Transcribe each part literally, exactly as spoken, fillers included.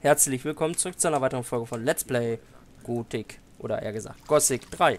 Herzlich willkommen zurück zu einer weiteren Folge von Let's Play Gothic, oder eher gesagt Gothic drei.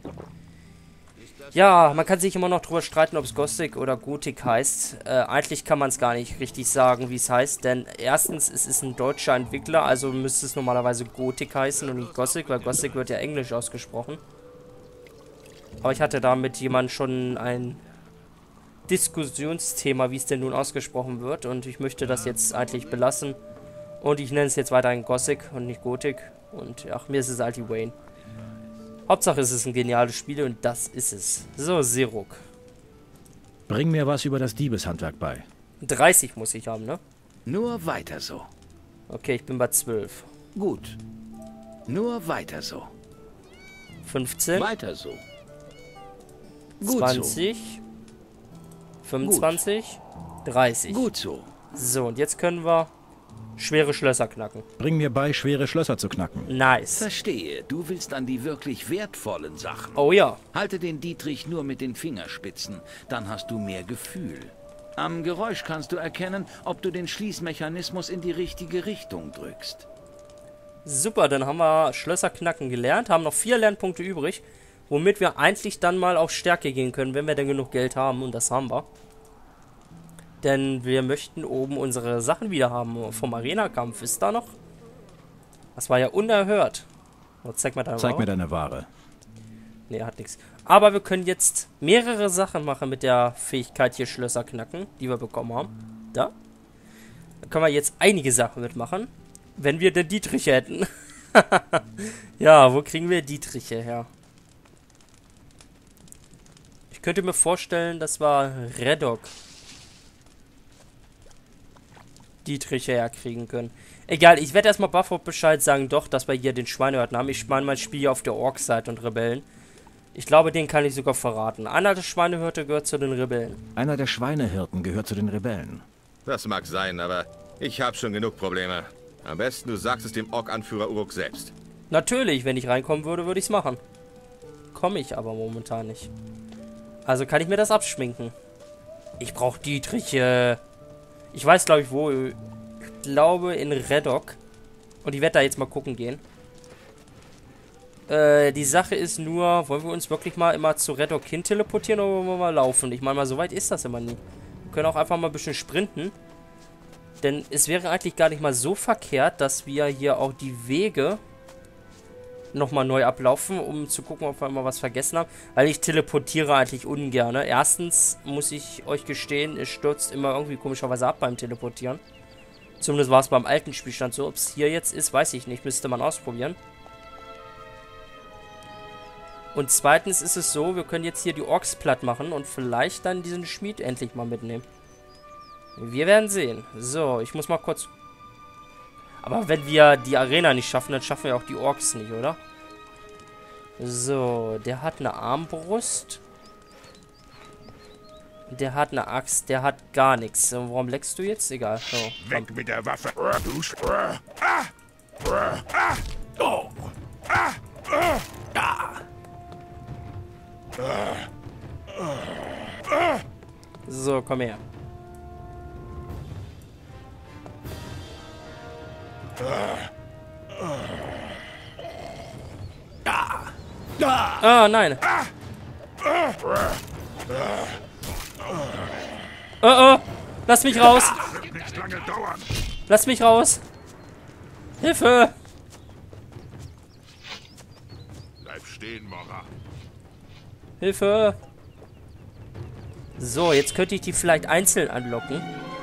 Ja, man kann sich immer noch drüber streiten, ob es Gothic oder Gothic heißt. Äh, eigentlich kann man es gar nicht richtig sagen, wie es heißt, denn erstens, es ist ein deutscher Entwickler, also müsste es normalerweise Gothic heißen und nicht Gothic, weil Gothic wird ja englisch ausgesprochen. Aber ich hatte da mit jemandem schon ein Diskussionsthema, wie es denn nun ausgesprochen wird, und ich möchte das jetzt eigentlich belassen. Und ich nenne es jetzt weiterhin Gothic und nicht Gothic. Und ach, mir ist es halt die Wayne. Hauptsache es ist ein geniales Spiel und das ist es. So, Zeruk. Bring mir was über das Diebeshandwerk bei. dreißig muss ich haben, ne? Nur weiter so. Okay, ich bin bei zwölf. Gut. Nur weiter so. fünfzehn. Weiter so. Gut zwanzig. fünfundzwanzig. dreißig. Gut so. So, und jetzt können wir schwere Schlösser knacken. Bring mir bei, schwere Schlösser zu knacken. Nice. Verstehe, du willst an die wirklich wertvollen Sachen. Oh ja. Halte den Dietrich nur mit den Fingerspitzen, dann hast du mehr Gefühl. Am Geräusch kannst du erkennen, ob du den Schließmechanismus in die richtige Richtung drückst. Super, dann haben wir Schlösser knacken gelernt, haben noch vier Lernpunkte übrig, womit wir eigentlich dann mal auf Stärke gehen können, wenn wir denn genug Geld haben, und das haben wir. Denn wir möchten oben unsere Sachen wieder haben. Vom Arena-Kampf ist da noch. Das war ja unerhört. Oh, zeig mal deine Zeig Ware. mir deine Ware. Nee, hat nichts. Aber wir können jetzt mehrere Sachen machen mit der Fähigkeit hier Schlösser knacken, die wir bekommen haben. Da. Da können wir jetzt einige Sachen mitmachen. Wenn wir den Dietrich hätten. Ja, wo kriegen wir Dietriche her? Ich könnte mir vorstellen, das war Redok. Dietriche herkriegen können. Egal, ich werde erstmal Bufford Bescheid sagen, doch, dass wir hier den Schweinehörten haben. Ich meine, mein Spiel auf der Ork-Seite und Rebellen. Ich glaube, den kann ich sogar verraten. Einer der Schweinehirte gehört zu den Rebellen. Einer der Schweinehirten gehört zu den Rebellen. Das mag sein, aber ich habe schon genug Probleme. Am besten, du sagst es dem Ork-Anführer Uruk selbst. Natürlich, wenn ich reinkommen würde, würde ich es machen. Komme ich aber momentan nicht. Also kann ich mir das abschminken. Ich brauche Dietriche. Ich weiß, glaube ich, wo. Ich glaube, in Redok. Und ich werde da jetzt mal gucken gehen. Äh, die Sache ist nur, wollen wir uns wirklich mal immer zu Redok hin teleportieren oder wollen wir mal laufen? Ich meine, mal so weit ist das immer nie. Wir können auch einfach mal ein bisschen sprinten. Denn es wäre eigentlich gar nicht mal so verkehrt, dass wir hier auch die Wege nochmal neu ablaufen, um zu gucken, ob wir immer was vergessen haben. Weil ich teleportiere eigentlich ungern. Erstens muss ich euch gestehen, es stürzt immer irgendwie komischerweise ab beim Teleportieren. Zumindest war es beim alten Spielstand so. Ob es hier jetzt ist, weiß ich nicht. Müsste man ausprobieren. Und zweitens ist es so, wir können jetzt hier die Orks platt machen und vielleicht dann diesen Schmied endlich mal mitnehmen. Wir werden sehen. So, ich muss mal kurz... Aber wenn wir die Arena nicht schaffen, dann schaffen wir auch die Orks nicht, oder? So, der hat eine Armbrust. Der hat eine Axt, der hat gar nichts. Warum leckst du jetzt? Egal. So, weg mit der Waffe. Du ah, ah, oh, ah, ah, ah. So, komm her. Ah, nein. Oh, oh. Lass mich raus. Wird nicht lange dauern. Lass mich raus. Hilfe. Bleib stehen, Mora. Hilfe. So, jetzt könnte ich die vielleicht einzeln anlocken.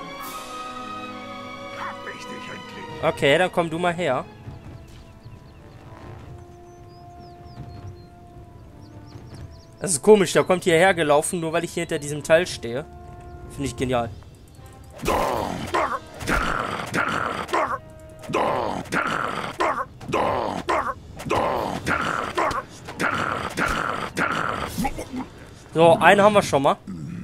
Hab ich dich endlich. Okay, dann komm du mal her. Das ist komisch, der kommt hierher gelaufen, nur weil ich hier hinter diesem Teil stehe. Finde ich genial. So, einen haben wir schon mal.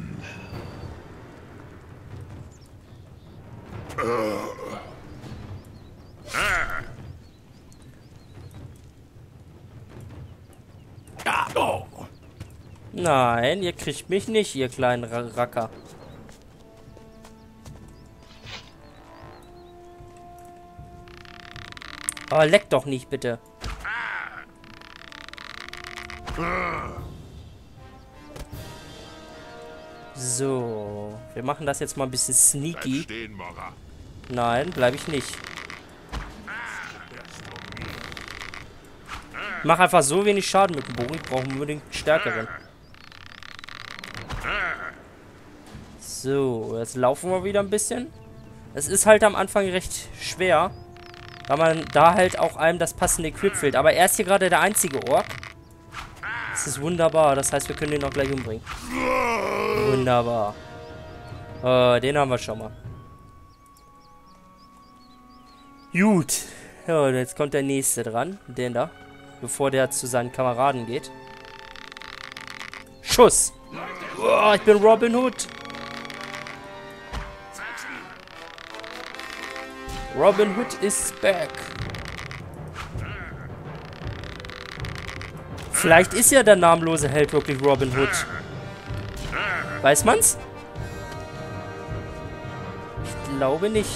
Nein, ihr kriegt mich nicht, ihr kleinen Ra Racker. Aber leck doch nicht, bitte. So. Wir machen das jetzt mal ein bisschen sneaky. Bleib stehen, Mora. Nein, bleibe ich nicht. Ich mache einfach so wenig Schaden mit dem Bogen. Ich brauche unbedingt einen stärkeren. So, jetzt laufen wir wieder ein bisschen. Es ist halt am Anfang recht schwer, weil man da halt auch einem das passende Equip fehlt. Aber er ist hier gerade der einzige Ork. Das ist wunderbar. Das heißt, wir können den auch gleich umbringen. Wunderbar. Oh, den haben wir schon mal. Gut. Ja, jetzt kommt der nächste dran. Den da. Bevor der zu seinen Kameraden geht. Schuss. Oh, ich bin Robin Hood. Robin Hood is back. Vielleicht ist ja der namenlose Held wirklich Robin Hood. Weiß man's? Ich glaube nicht.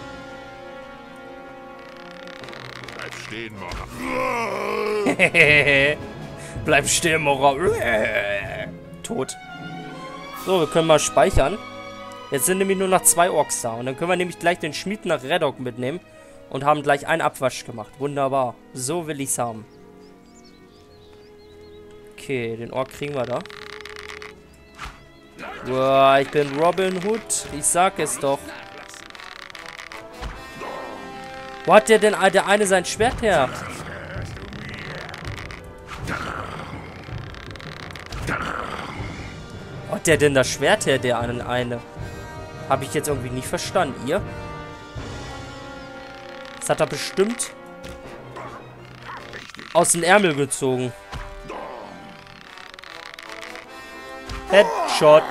Bleib stehen, Mora. Bleib stehen, Mora. Tot. So, wir können mal speichern. Jetzt sind nämlich nur noch zwei Orks da. Und dann können wir nämlich gleich den Schmied nach Redok mitnehmen. Und haben gleich einen Abwasch gemacht. Wunderbar. So will ich's haben. Okay, den Ork kriegen wir da. Boah, ich bin Robin Hood. Ich sag es doch. Wo hat der denn der eine sein Schwert her? Wo hat der denn das Schwert her, der eine? eine? Habe ich jetzt irgendwie nicht verstanden. Ihr? Das hat er bestimmt aus dem Ärmel gezogen. Headshot.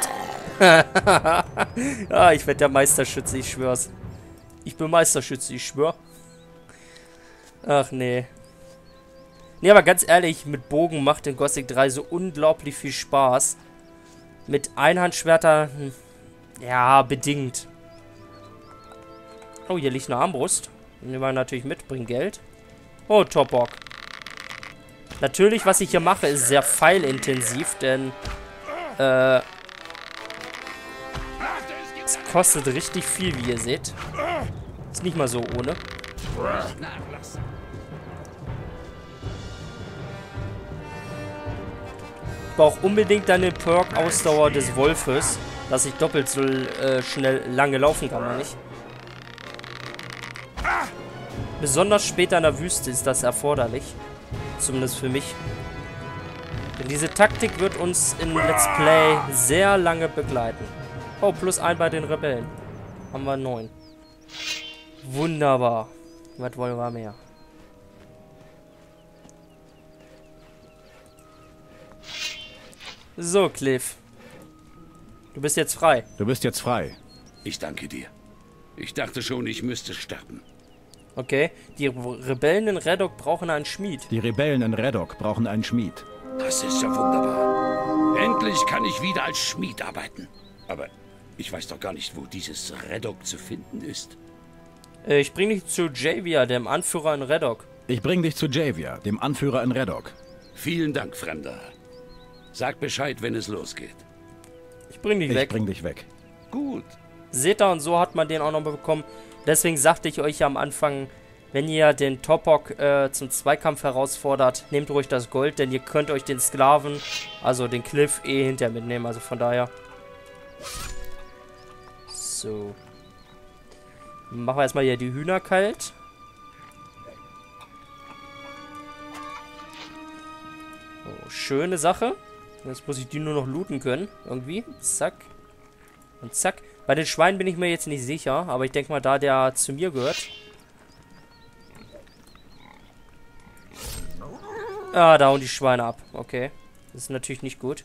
Ah, ich werde der Meisterschütze, ich schwör's. Ich bin Meisterschütze, ich schwör. Ach nee. Nee, aber ganz ehrlich, mit Bogen macht in Gothic drei so unglaublich viel Spaß. Mit Einhandschwerter, hm, ja, bedingt. Oh, hier liegt eine Armbrust. Nehmen wir natürlich mit, bringt Geld. Oh, Top-Ork. Natürlich, was ich hier mache, ist sehr pfeilintensiv, denn äh, es kostet richtig viel, wie ihr seht. Ist nicht mal so ohne. Ich brauche unbedingt eine Perk-Ausdauer des Wolfes, dass ich doppelt so äh, schnell lange laufen kann, meine ich. Besonders später in der Wüste ist das erforderlich. Zumindest für mich. Denn diese Taktik wird uns in Let's Play sehr lange begleiten. Oh, plus ein bei den Rebellen. Haben wir neun. Wunderbar. Was wollen wir mehr? So, Cliff. Du bist jetzt frei. Du bist jetzt frei. Ich danke dir. Ich dachte schon, ich müsste sterben. Okay. Die Rebellen in Redok brauchen einen Schmied. Die Rebellen in Redok brauchen einen Schmied. Das ist ja wunderbar. Endlich kann ich wieder als Schmied arbeiten. Aber ich weiß doch gar nicht, wo dieses Redok zu finden ist. Äh, ich bringe dich zu Javier, dem Anführer in Redok. Ich bring dich zu Javier, dem Anführer in Redok. Vielen Dank, Fremder. Sag Bescheid, wenn es losgeht. Ich bring dich Ich weg. bring dich weg. Gut. Seht ihr, und so hat man den auch noch mal bekommen. Deswegen sagte ich euch ja am Anfang, wenn ihr den Top-Ork äh, zum Zweikampf herausfordert, nehmt ruhig das Gold, denn ihr könnt euch den Sklaven, also den Cliff, eh hinterher mitnehmen. Also von daher. So. Machen wir erstmal hier die Hühner kalt. Oh, schöne Sache. Jetzt muss ich die nur noch looten können. Irgendwie. Zack. Und zack. Bei den Schweinen bin ich mir jetzt nicht sicher. Aber ich denke mal, da der zu mir gehört. Ah, da hauen die Schweine ab. Okay. Das ist natürlich nicht gut.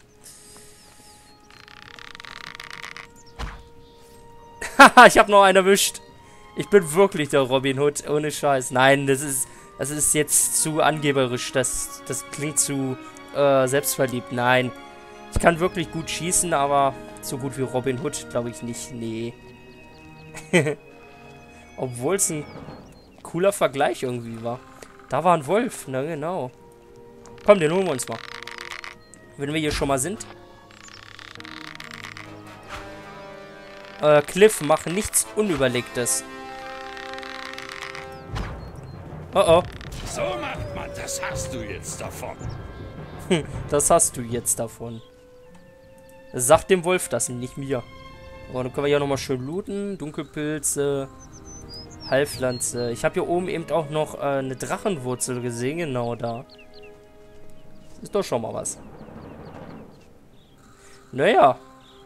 Haha, ich habe noch einen erwischt. Ich bin wirklich der Robin Hood. Ohne Scheiß. Nein, das ist, das ist jetzt zu angeberisch. Das, das klingt zu äh, selbstverliebt. Nein. Ich kann wirklich gut schießen, aber so gut wie Robin Hood glaube ich nicht. Nee. Obwohl es ein cooler Vergleich irgendwie war. Da war ein Wolf, ne, genau. Komm, den holen wir uns mal. Wenn wir hier schon mal sind. Äh, Cliff, mach nichts Unüberlegtes. Oh oh. So macht man, das hast du jetzt davon. Das hast du jetzt davon. Sag dem Wolf das, nicht mir. Oh, dann können wir ja nochmal schön looten. Dunkelpilze. Heilpflanze. Ich habe hier oben eben auch noch äh, eine Drachenwurzel gesehen. Genau da. Das ist doch schon mal was. Naja.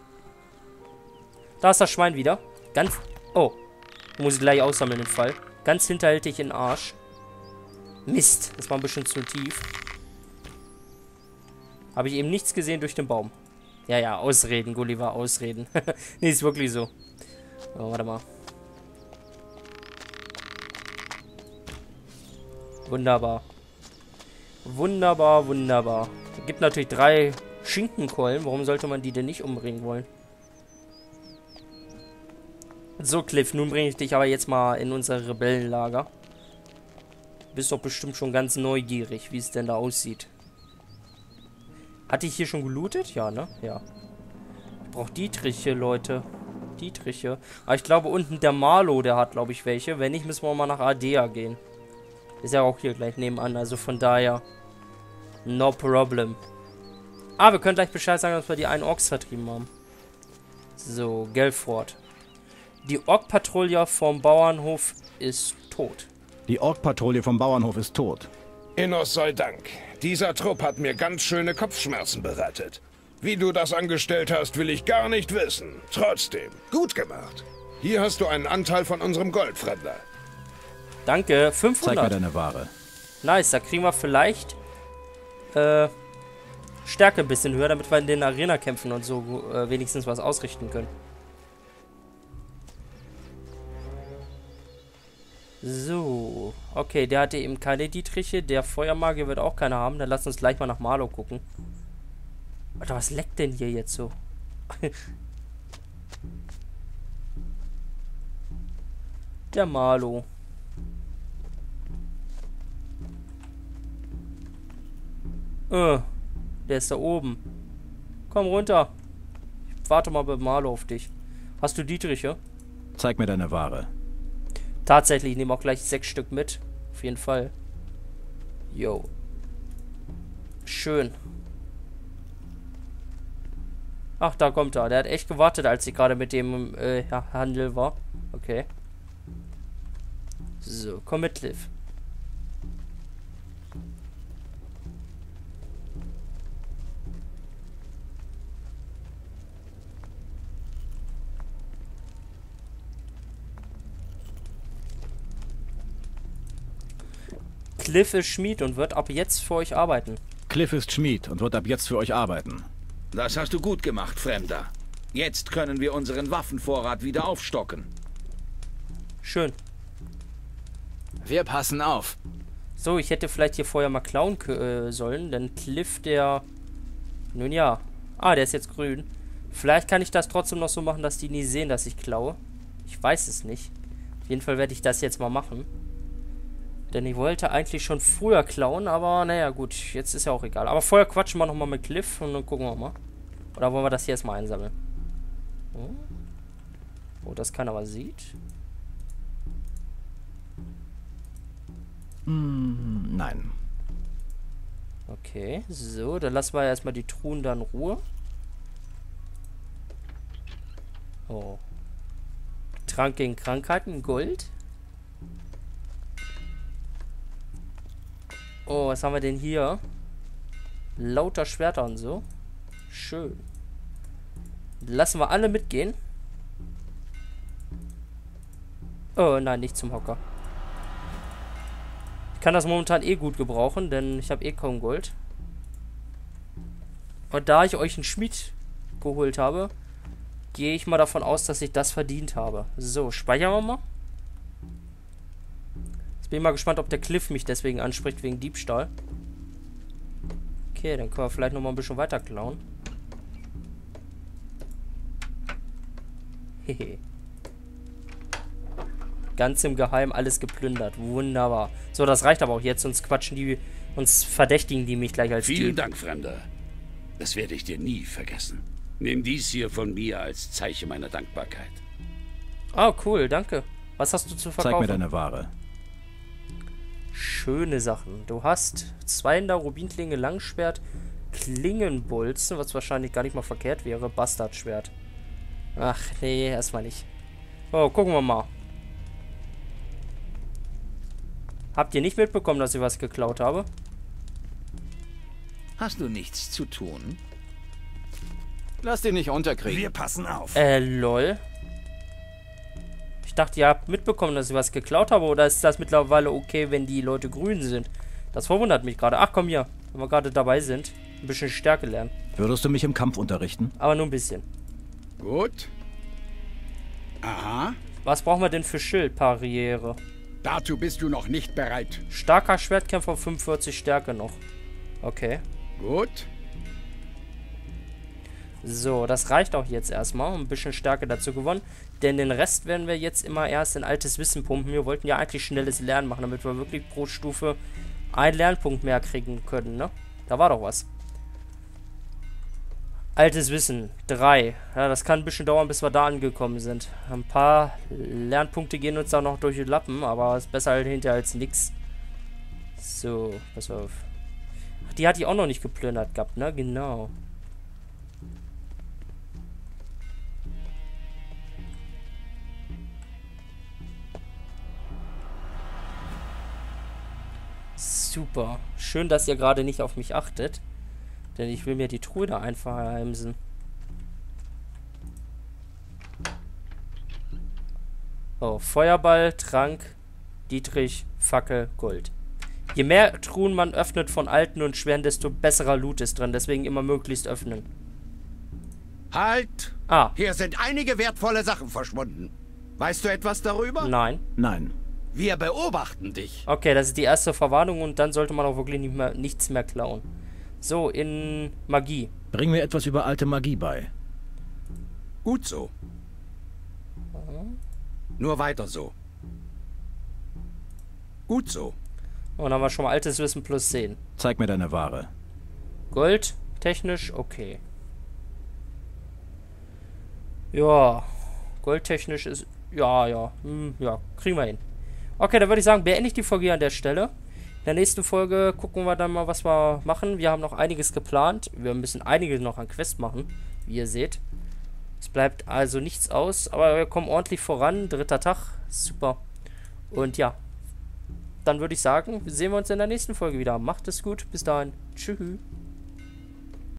Da ist das Schwein wieder. Ganz... Oh. Muss ich gleich aussammeln, den Fall. Ganz hinterhältig in den Arsch. Mist. Das war ein bisschen zu tief. Habe ich eben nichts gesehen durch den Baum. Ja, ja, Ausreden, Gulliver, Ausreden. Nee, ist wirklich so. Oh, warte mal. Wunderbar. Wunderbar, wunderbar. Es gibt natürlich drei Schinkenkeulen. Warum sollte man die denn nicht umbringen wollen? So, Cliff, nun bringe ich dich aber jetzt mal in unser Rebellenlager. Du bist doch bestimmt schon ganz neugierig, wie es denn da aussieht. Hatte ich hier schon gelootet? Ja, ne? Ja. Ich brauche Dietriche, Leute. Dietriche. Aber ich glaube, unten der Marlo, der hat, glaube ich, welche. Wenn nicht, müssen wir mal nach Ardea gehen. Ist ja auch hier gleich nebenan. Also von daher. No problem. Ah, wir können gleich Bescheid sagen, dass wir die einen Orks vertrieben haben. So, Gelford. Die Ork-Patrouille vom Bauernhof ist tot. Die Ork-Patrouille vom Bauernhof ist tot. Innos sei Dank. Dieser Trupp hat mir ganz schöne Kopfschmerzen bereitet. Wie du das angestellt hast, will ich gar nicht wissen. Trotzdem, gut gemacht. Hier hast du einen Anteil von unserem Gold, Fremder. Danke, fünfhundert. Zeig mir deine Ware. Nice, da kriegen wir vielleicht äh, Stärke ein bisschen höher, damit wir in den Arena-Kämpfen und so äh, wenigstens was ausrichten können. So, okay, der hatte eben keine Dietriche. Der Feuermagier wird auch keine haben. Dann lass uns gleich mal nach Marlo gucken. Alter, was leckt denn hier jetzt so? Der Marlo. Äh, der ist da oben. Komm runter. Ich warte mal bei Marlo auf dich. Hast du Dietriche? Zeig mir deine Ware. Tatsächlich, ich nehme auch gleich sechs Stück mit. Auf jeden Fall. Jo. Schön. Ach, da kommt er. Der hat echt gewartet, als ich gerade mit dem äh, ja, Handel war. Okay. So, komm mit, Liv. Cliff ist Schmied und wird ab jetzt für euch arbeiten. Cliff ist Schmied und wird ab jetzt für euch arbeiten. Das hast du gut gemacht, Fremder. Jetzt können wir unseren Waffenvorrat wieder aufstocken. Schön. Wir passen auf. So, ich hätte vielleicht hier vorher mal klauen äh, sollen, denn Cliff, der... Nun ja. Ah, der ist jetzt grün. Vielleicht kann ich das trotzdem noch so machen, dass die nie sehen, dass ich klaue. Ich weiß es nicht. Auf jeden Fall werde ich das jetzt mal machen. Denn ich wollte eigentlich schon früher klauen, aber naja, gut, jetzt ist ja auch egal. Aber vorher quatschen wir nochmal mit Cliff und dann gucken wir mal. Oder wollen wir das hier erstmal einsammeln? Oh, oh, das keiner was sieht. Hm, nein. Okay, so, dann lassen wir erstmal die Truhen da in Ruhe. Oh. Trank gegen Krankheiten, Gold. Oh, was haben wir denn hier? Lauter Schwerter und so. Schön. Lassen wir alle mitgehen. Oh, nein, nicht zum Hocker. Ich kann das momentan eh gut gebrauchen, denn ich habe eh kaum Gold. Und da ich euch einen Schmied geholt habe, gehe ich mal davon aus, dass ich das verdient habe. So, speichern wir mal. Bin mal gespannt, ob der Cliff mich deswegen anspricht, wegen Diebstahl. Okay, dann können wir vielleicht noch mal ein bisschen weiter klauen. Hehe. Ganz im Geheimen alles geplündert. Wunderbar. So, das reicht aber auch jetzt, sonst quatschen die, uns verdächtigen die mich gleich als Vielen Dieb. Dank, Fremder. Das werde ich dir nie vergessen. Nimm dies hier von mir als Zeichen meiner Dankbarkeit. Ah, cool, danke. Was hast du zu verkaufen? Zeig mir deine Ware. Schöne Sachen. Du hast Zweihänder, Rubinklinge, Langschwert, Klingenbolzen, was wahrscheinlich gar nicht mal verkehrt wäre. Bastardschwert. Ach, nee, erstmal nicht. Oh, gucken wir mal. Habt ihr nicht mitbekommen, dass ich was geklaut habe? Hast du nichts zu tun? Lass dich nicht unterkriegen. Wir passen auf. Äh, lol. Ich dachte, ihr habt mitbekommen, dass ich was geklaut habe. Oder ist das mittlerweile okay, wenn die Leute grün sind? Das verwundert mich gerade. Ach, komm hier. Wenn wir gerade dabei sind. Ein bisschen Stärke lernen. Würdest du mich im Kampf unterrichten? Aber nur ein bisschen. Gut. Aha. Was brauchen wir denn für Schildbarriere? Dazu bist du noch nicht bereit. Starker Schwertkämpfer, fünfundvierzig Stärke noch. Okay. Gut. So, das reicht auch jetzt erstmal. Ein bisschen Stärke dazu gewonnen. Denn den Rest werden wir jetzt immer erst in altes Wissen pumpen. Wir wollten ja eigentlich schnelles Lernen machen, damit wir wirklich pro Stufe einen Lernpunkt mehr kriegen können, ne? Da war doch was. Altes Wissen, drei. Ja, das kann ein bisschen dauern, bis wir da angekommen sind. Ein paar Lernpunkte gehen uns da noch durch die Lappen, aber ist besser halt hinterher als nix. So, pass auf. Ach, die hat die auch noch nicht geplündert gehabt, ne? Genau. Super. Schön, dass ihr gerade nicht auf mich achtet. Denn ich will mir die Truhe da einfach heimsen. Oh, Feuerball, Trank, Dietrich, Fackel, Gold. Je mehr Truhen man öffnet von alten und schweren, desto besserer Loot ist drin. Deswegen immer möglichst öffnen. Halt! Ah, Hier sind einige wertvolle Sachen verschwunden. Weißt du etwas darüber? nein. Nein. Wir beobachten dich. Okay, das ist die erste Verwarnung und dann sollte man auch wirklich nicht mehr, nichts mehr klauen. So, in Magie. Bring mir etwas über alte Magie bei. Gut so. Nur weiter so. Gut so. Und dann haben wir schon mal altes Wissen plus zehn. Zeig mir deine Ware. Gold, technisch, okay. Ja, goldtechnisch ist, ja, ja, hm, ja, kriegen wir hin. Okay, dann würde ich sagen, beende ich die Folge an der Stelle. In der nächsten Folge gucken wir dann mal, was wir machen. Wir haben noch einiges geplant. Wir müssen einiges noch an Quest machen, wie ihr seht. Es bleibt also nichts aus, aber wir kommen ordentlich voran. Dritter Tag, super. Und ja, dann würde ich sagen, sehen wir uns in der nächsten Folge wieder. Macht es gut, bis dahin. Tschüss.